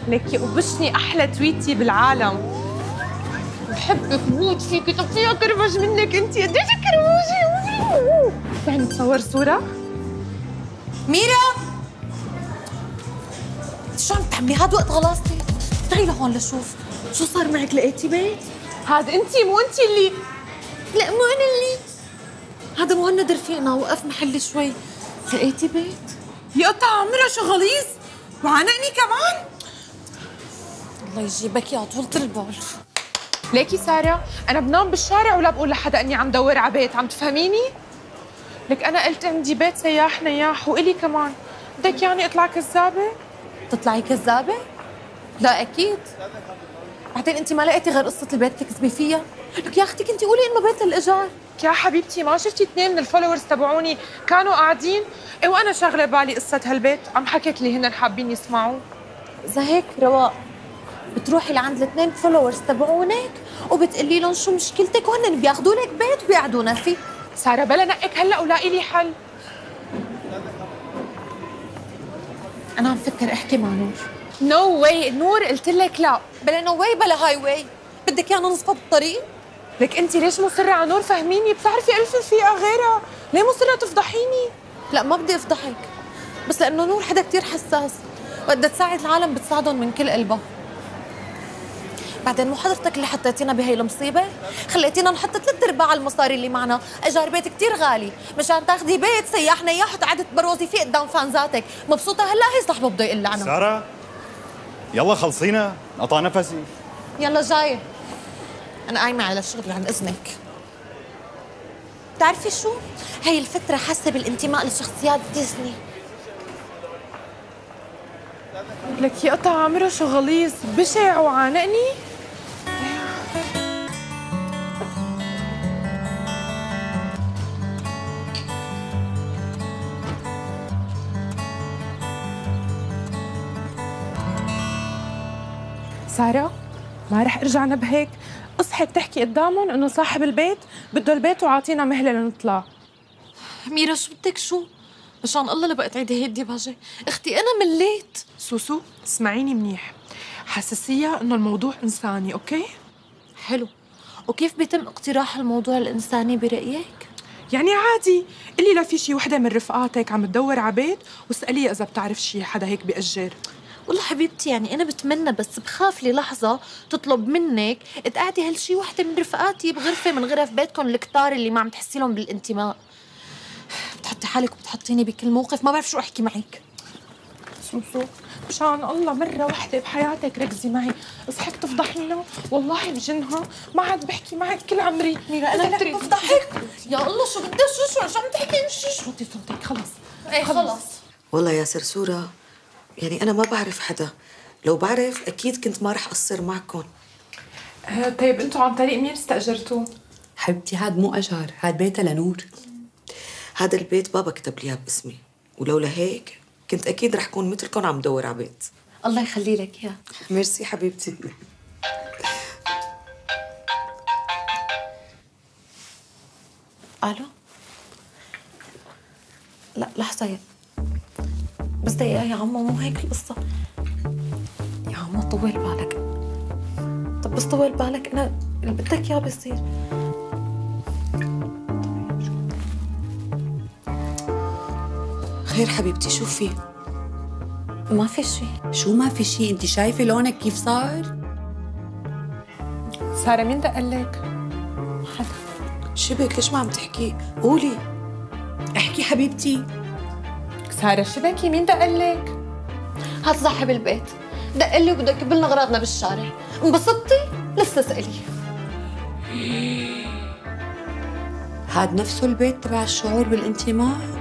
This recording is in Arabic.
ليكي وبشني احلى تويتي بالعالم. بحبك بموت فيكي. طب فيها كرمج منك انت؟ قديش كرموجي. تعالي نتصور صورة. ميرا شو عم تعملي؟ هاد وقت غلاصتي. تعي لهون لشوف شو صار معك. لقيتي بيت؟ هاد انت مو انت اللي. لا مو انا اللي. هذا مهند رفيقنا وقف محلي شوي. لقيتي بيت؟ يقطع عمرها شو غليظ وعانقني كمان. الله يجيبك يا طولة البال. ليكي سارة، أنا بنام بالشارع ولا بقول لحدا إني عم دور على بيت، عم تفهميني؟ لك أنا قلت عندي بيت سياح نياح وإلي كمان، بدك يعني أطلع كذابة؟ تطلعي كذابة؟ لا أكيد. بعدين أنت ما لقيتي غير قصة البيت تكذبي فيها؟ لك يا أختي كنتي قولي إنه بيت للإيجار. يا حبيبتي ما شفتي اثنين من الفولورز تبعوني كانوا قاعدين وأنا شاغلة بالي قصة هالبيت، عم حكيت لي هن حابين يسمعوا. إذا هيك رواق بتروحي لعند الاثنين فولورز تبعونك وبتقولي لهم شو مشكلتك وهن بياخذوا لك بيت وبيقعدونا فيه. سارة بلا نقك هلا ولاقي لي حل. أنا عم فكر أحكي مع نور. نو واي نور، قلت لك لا. بلا نو واي بلا هاي واي. بدك يانا نصفى بالطريق؟ لك انت ليش مصرة على نور؟ فهميني، بتعرفي ألف رفيقة غيرها، ليه مصرة تفضحيني؟ لا ما بدي افضحك، بس لأنه نور حدا كتير حساس، وقد تساعد العالم بتساعدهم من كل قلبها. بعدين مو حضرتك اللي حطيتينا بهي المصيبة؟ خليتينا نحط 3/4 المصاري اللي معنا، اجار بيت كتير غالي، مشان تاخذي بيت سياح نياح وتقعدي تبروزي فيه قدام فانزاتك، مبسوطة هلا هي صاحبه بده يقول عنها. سارة يلا خلصينا، قطع نفسي. يلا جاية. أنا قايمة على الشغل عن إذنك. بتعرفي شو؟ هي الفترة حاسة بالانتماء لشخصيات ديزني. لك يقطع عمره شو غليظ، بشع وعانقني. سارة ما رح ارجع نبهك، اصحك تحكي قدامهم انه صاحب البيت بده البيت وعاطينا مهله لنطلع. ميرا شو بدك شو؟ مشان الله لا بقى تعيدي هي الديباجة، اختي انا مليت. سوسو اسمعيني منيح، حساسية انه الموضوع انساني، اوكي؟ حلو، وكيف بيتم اقتراح الموضوع الانساني برأيك؟ يعني عادي، قلي لا في شي وحدة من رفقاتك عم تدور على بيت واسأليها إذا بتعرف شي حدا هيك بيأجر. والله حبيبتي يعني أنا بتمنى، بس بخاف لي لحظة تطلب منك تقعدي هالشي وحدة من رفقاتي بغرفة من غرف بيتكم الكتار اللي ما عم تحسي لهم بالانتماء. بتحطي حالك وبتحطيني بكل موقف، ما بعرف شو أحكي معك. سوسو مشان الله مرة وحدة بحياتك ركزي معي، اصحك تفضحينا والله بجنها، ما عاد بحكي معك كل عمري. ميرا أنا لك بفضحك؟ يا الله شو بدك شو عم تحكي؟ شوطي صوتك خلص. ايه خلص. والله يا سرسورة يعني أنا ما بعرف حدا، لو بعرف أكيد كنت ما رح أقصر معكم. طيب أنتوا عن طريق مين استأجرتوه؟ حبيبتي هاد مو أجار، هاد بيتها لنور. هذا البيت بابا كتب لي إياه باسمي، ولولا هيك كنت أكيد رح كون مثلكم عم دور على بيت. الله يخلي لك يا. ميرسي حبيبتي. الو. لا لحظة بس دقيقة يا عمو، مو هيك القصة يا عمو، طول بالك. طب بس طول بالك، أنا اللي بدك إياه بيصير. خير حبيبتي شو في؟ ما في شيء. شو ما في شيء؟ انت شايفة لونك كيف صار؟ سارة مين دقلك؟ حدا. شبك ليش ما عم تحكي؟ قولي. احكي حبيبتي. سارة شبكي مين دقلك؟ هات صاحب البيت دق لي وبده يكب لنا اغراضنا بالشارع. انبسطتي؟ لسه اسألي. هاد نفسه البيت تبع الشعور بالانتماء؟